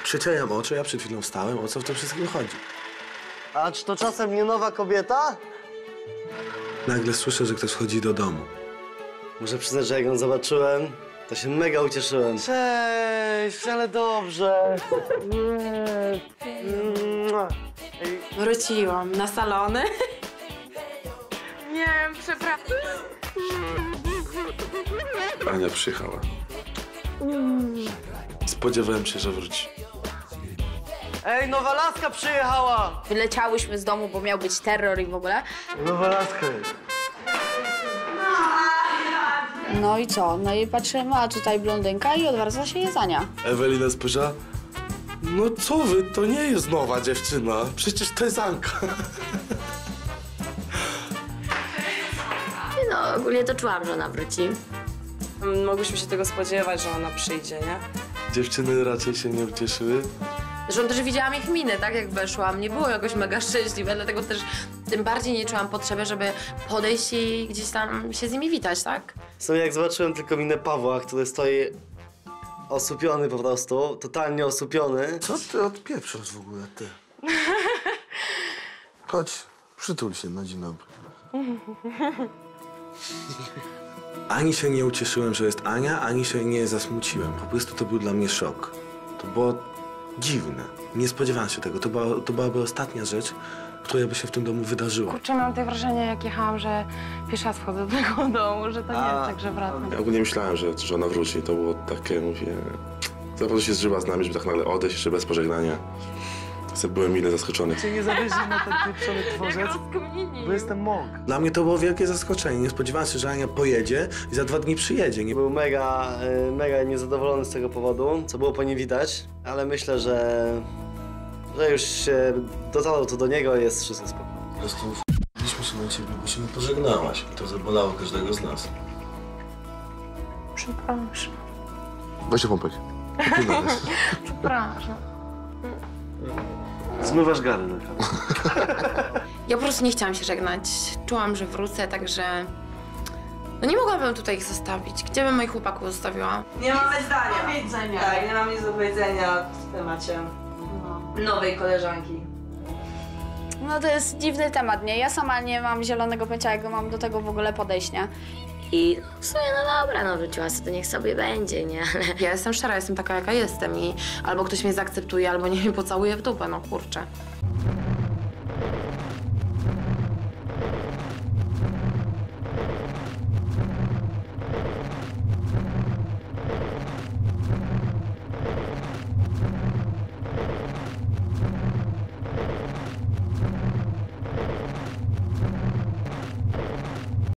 Przecieram oczy, ja przed chwilą wstałem, o co w tym wszystkim chodzi? A czy to czasem nie nowa kobieta? Nagle słyszę, że ktoś wchodzi do domu. Muszę przyznać, że jak ją zobaczyłem, to się mega ucieszyłem. Cześć, ale dobrze. Wróciłam na salony. Nie wiem, przepraszam. Ania przyjechała. Spodziewałem się, że wróci. Ej, nowa laska przyjechała! Wyleciałyśmy z domu, bo miał być terror i w ogóle. Nowa laska jest. No i co? No i patrzymy, a tutaj blondynka i odwraca się Jezania. Ewelina spojrzała. No co wy, to nie jest nowa dziewczyna. Przecież to jest Anka. No, ogólnie to czułam, że ona wróci. Mogłyśmy się tego spodziewać, że ona przyjdzie, nie? Dziewczyny raczej się nie ucieszyły. Zresztą też widziałam ich miny, tak jak weszłam. Nie było jakoś mega szczęśliwe, dlatego też tym bardziej nie czułam potrzeby, żeby podejść i gdzieś tam się z nimi witać, tak? W jak zobaczyłem tylko minę Pawła, który stoi osłupiony po prostu, totalnie osłupiony. Co ty odpieprzasz w ogóle, ty? Chodź, przytul się na dzień dobry. Ani się nie ucieszyłem, że jest Ania, ani się nie zasmuciłem. Po prostu to był dla mnie szok. To było dziwne. Nie spodziewałem się tego. To byłaby ostatnia rzecz, która by się w tym domu wydarzyła. Kurczę, mam takie wrażenie, jak jechałam, że pierwszy raz wchodzę do tego domu, że to nie jest tak, że wracam. Ja ogólnie myślałem, że ona wróci. To było takie, mówię... Zawsze się zżywa z nami, żeby tak nagle odejść, jeszcze bez pożegnania. Byłem mile zaskoczony. Cię nie zawieźli na ten pieprzony dworzec, bo jestem mąk. Dla mnie to było wielkie zaskoczenie. Nie spodziewałem się, że Ania pojedzie i za 2 dni przyjedzie. Nie... Był mega niezadowolony z tego powodu, co było po nim widać, ale myślę, że już się dotarło to do niego i jest wszystko spoko. Po prostu wbiliśmy się na ciebie, bo się nie pożegnałaś. I to zabolało każdego z nas. Przepraszam. Weź się pompek. Przepraszam. Zmywasz gary na kawę. Ja po prostu nie chciałam się żegnać. Czułam, że wrócę, także... No nie mogłabym tutaj ich zostawić. Gdzie bym moich chłopaków zostawiła? Nie mamy zdania. Tak, nie mam nic do powiedzenia w temacie nowej koleżanki. No to jest dziwny temat, nie? Ja sama nie mam zielonego pojęcia, jak mam do tego w ogóle podejść, nie? I w sumie, no dobra, no wróciła sobie, to niech sobie będzie, nie? Ale Ja jestem szczera, jestem taka, jaka jestem i albo ktoś mnie zaakceptuje, albo nie mnie pocałuje w dupę, no kurczę.